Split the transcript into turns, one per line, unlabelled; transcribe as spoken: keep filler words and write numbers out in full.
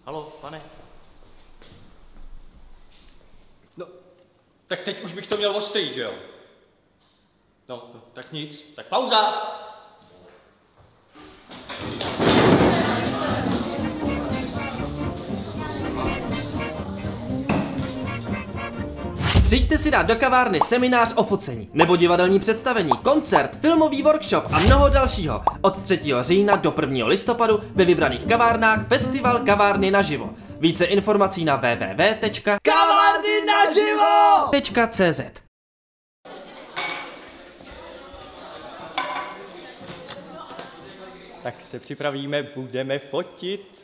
Halo, pane.
No, tak teď už bych to měl ostrý, že jo? No, no tak nic, tak pauza!
Přijďte si dát do kavárny seminář o focení, nebo divadelní představení, koncert, filmový workshop a mnoho dalšího. Od třetího října do prvního listopadu ve vybraných kavárnách Festival kavárny naživo. Více informací na w w w tečka kavárny naživo tečka c z.
Tak se připravíme, budeme fotit.